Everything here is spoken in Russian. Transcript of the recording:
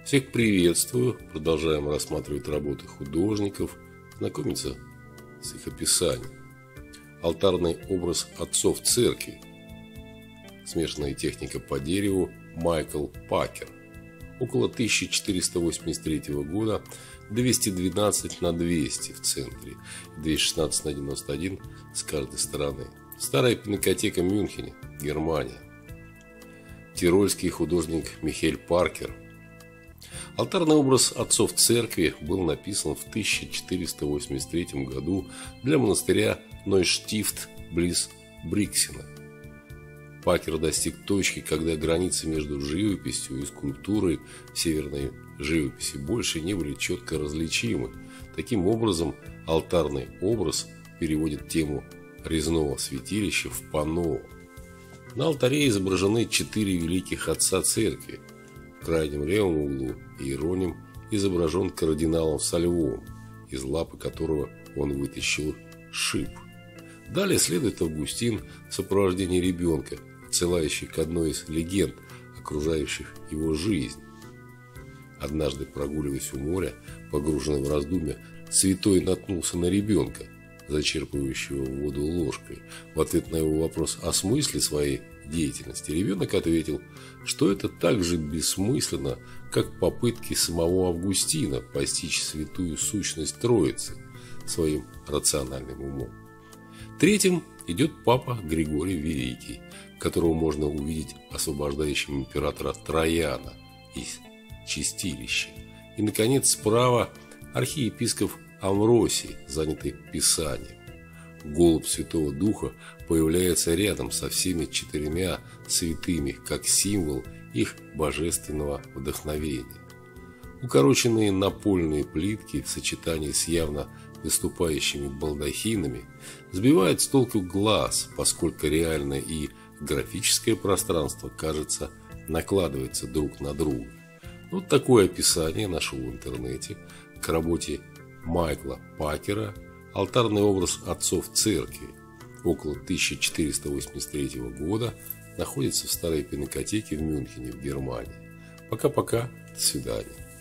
Всех приветствую. Продолжаем рассматривать работы художников, знакомиться с их описанием. Алтарный образ отцов церкви. Смешанная техника по дереву. Майкл Пакер. Около 1483 года. 212 на 200 в центре. 216 на 91 с каждой стороны. Старая пинакотека в Мюнхене, Германия. Тирольский художник Михель Паркер. Алтарный образ отцов церкви был написан в 1483 году для монастыря Нойштифт близ Бриксена. Паркер достиг точки, когда границы между живописью и скульптурой в северной живописи больше не были четко различимы. Таким образом, алтарный образ переводит тему резного святилища в панно. На алтаре изображены 4 великих отца церкви. В крайнем левом углу Иероним изображен кардиналом со львом, из лапы которого он вытащил шип. Далее следует Августин в сопровождении ребенка, отсылающий к одной из легенд, окружающих его жизнь. Однажды, прогуливаясь у моря, погруженный в раздумья, святой наткнулся на ребенка, зачерпывающего воду ложкой. В ответ на его вопрос о смысле своей деятельности ребенок ответил, что это так же бессмысленно, как попытки самого Августина постичь святую сущность Троицы своим рациональным умом. Третьим идет папа Григорий Великий, которого можно увидеть освобождающим императора Трояна из чистилища. И, наконец, справа архиепископ Амвросий, занятый Писанием. Голубь Святого Духа появляется рядом со всеми 4 святыми, как символ их божественного вдохновения. Укороченные напольные плитки в сочетании с явно выступающими балдахинами сбивают с толку глаз, поскольку реальное и графическое пространство, кажется, накладывается друг на друга. Вот такое описание нашел в интернете к работе Майкла Пакера «Алтарный образ отцов церкви». Около 1483 года находится в старой пинакотеке в Мюнхене, в Германии. Пока-пока, до свидания.